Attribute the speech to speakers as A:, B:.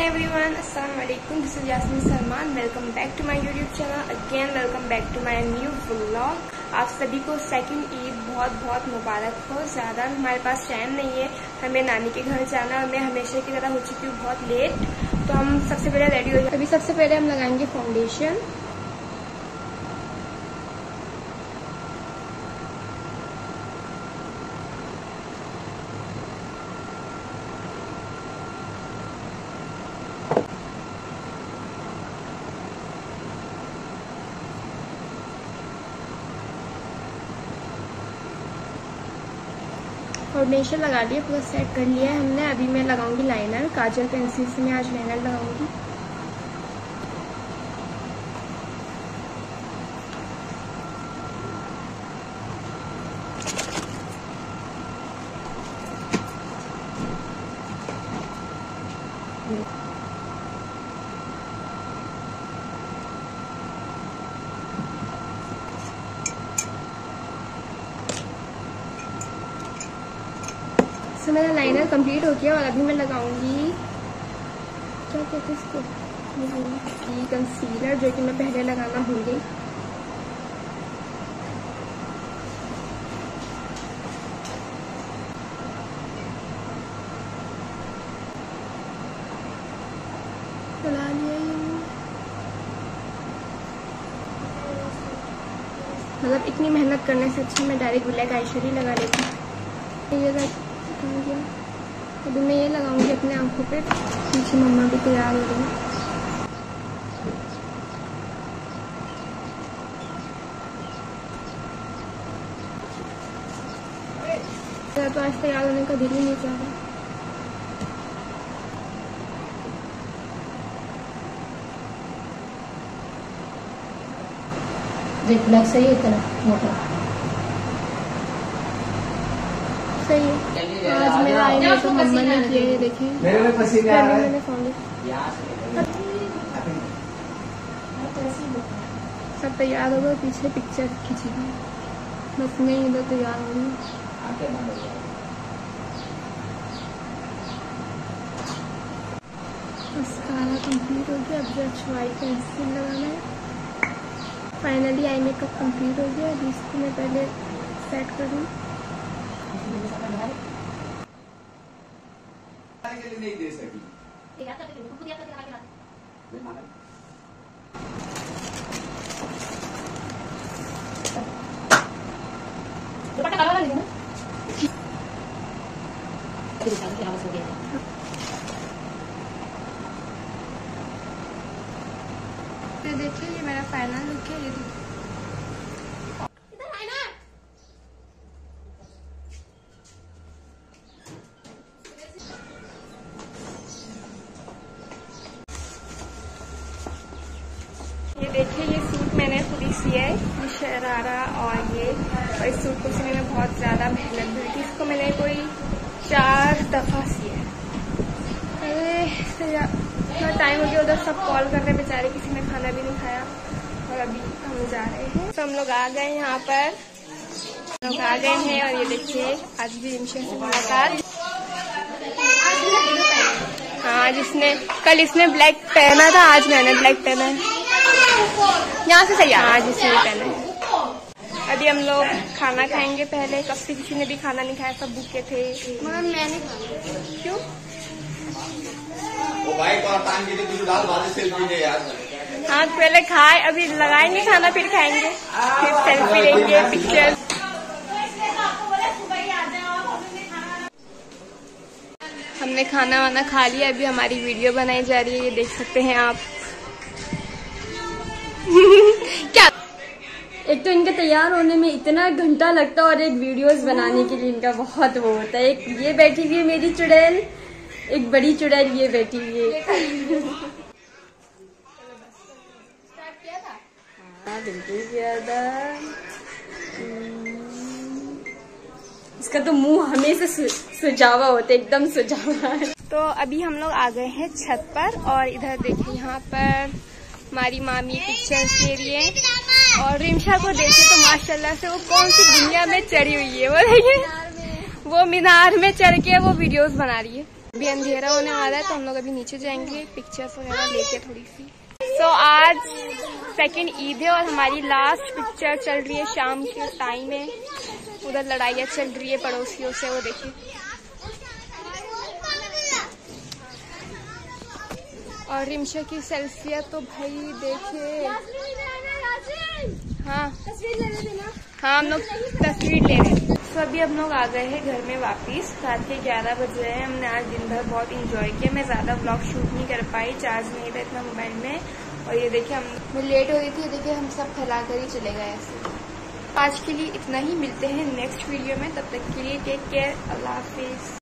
A: everyone, अस्सलाम वालेकुम। This is Yasmin Salman. Welcome back to my YouTube channel. Again welcome back to my new vlog. आप सभी को second Eid बहुत बहुत मुबारक हो। ज़्यादा हमारे पास टाइम नहीं है, हमें नानी के घर जाना और मैं हमेशा की तरह हो चुकी हूँ बहुत लेट। तो हम सबसे पहले रेडी हो जाए। अभी सबसे पहले हम लगाएंगे फाउंडेशन। फाउंडेशन लगा लिया, पूरा सेट कर लिया है हमने। अभी मैं लगाऊंगी लाइनर। काजल पेंसिल से मैं आज लाइनर लगाऊंगी। तो मेरा लाइनर कंप्लीट हो गया और अभी मैं लगाऊंगी, क्या कहते हैं इसको, ये कंसीलर, जो कि मैं पहले लगाना भूल गई। लगा लिया मतलब इतनी मेहनत करने से अच्छी मैं डायरेक्ट ब्लैक आईशैडो लगा लेती हूँ। ये अभी मैं ये लगाऊंगी अपने आंखों पे। पीछे मम्मा भी तैयार हो रही है। तो आज तैयार होने का दिल ही नहीं चाह रहा।
B: ब्लैक सही है इतना मोटा,
A: सही है। आज मेरा आई मेकअप तो मम्मा ने किया है, देखिए मैंने सब तैयार हो गए। पीछे पिक्चर खींची गई, बस मैं इधर तैयार हो गई। मस्कारा कंप्लीट हो गया। अब जस्ट वाइट पेंसिल लगाना है। फाइनली आई मेकअप कंप्लीट हो गया। अभी इसको मैं पहले सेट करूँ।
C: नहीं दे सकी।
A: देखिए ये मेरा फाइनल लुक है। ये देखिए ये सूट मैंने खुद ही सिया है, ये शरारा और ये। और इस सूट को सिलने में बहुत ज़्यादा मेहनत हुई थी। इसको मैंने कोई 4 दफ़ा सिया है। इतना टाइम हो गया, उधर सब कॉल कर रहे बेचारे, किसी ने खाना भी नहीं खाया। और अभी हम जा रहे हैं। तो हम लोग आ गए यहाँ पर, लोग आ गए हैं। और ये देखिए आज भी रिमशा से मुलाकात। हाँ, जिसने कल इसने ब्लैक पहना था, आज मैंने ब्लैक पहना है। यहाँ से सही। हाँ, जिसने पहना है। अभी हम लोग खाना खाएंगे पहले। कब से किसी ने भी खाना नहीं खाया, सब भूखे थे, मगर मैंने खाया। क्यों? हाँ, पहले खाए, अभी लगाएंगे खाना, फिर खाएंगे, फिर सेल्फी लेंगे, पिक्चर। हमने खाना वाना खा लिया। अभी हमारी वीडियो बनाई जा रही है, ये देख सकते हैं आप। क्या
B: एक तो इनके तैयार होने में इतना घंटा लगता है और एक वीडियोस बनाने के लिए इनका बहुत वो होता है। एक ये बैठी हुई है मेरी चुड़ैल, एक बड़ी चुड़ैल ये बैठी हुई है। हाँ बिल्कुल किया था। इसका तो मुंह हमेशा सुझावा होता है, एकदम सुझावा है।
A: तो अभी हम लोग आ गए हैं छत पर। और इधर देखिए यहाँ पर हमारी मामी पिक्चर्स ले रही है। और रिमशा को देखिए तो माशाल्लाह से वो कौन सी दुनिया में चढ़ी हुई है। वो देखिए वो मीनार में चढ़ के वो वीडियोस बना रही है। अभी अंधेरा होने वाला है तो हम लोग अभी नीचे जाएंगे पिक्चर्स वगैरह लेके थोड़ी सी। सो आज सेकंड ईद है और हमारी लास्ट पिक्चर चल रही है शाम के टाइम में। उधर लड़ाइयाँ चल रही है पड़ोसियों से, वो देखिए। और रिमशा की सेल्फिया तो भाई देखिए। हाँ हम लोग तस्वीर ले रहे हैं। तो अभी हम लोग आ गए हैं घर में वापस। रात के 11 बज रहे हैं। हमने आज दिन भर बहुत इंजॉय किया। मैं ज़्यादा व्लॉग शूट नहीं कर पाई, चार्ज नहीं था इतना मोबाइल में। और ये देखिए मैं लेट हो रही थी, देखिए हम सब फैला कर ही चले गए ऐसे। आज के लिए इतना ही, मिलते हैं नेक्स्ट वीडियो में। तब तक के लिए टेक केयर, अल्लाह हाफिज।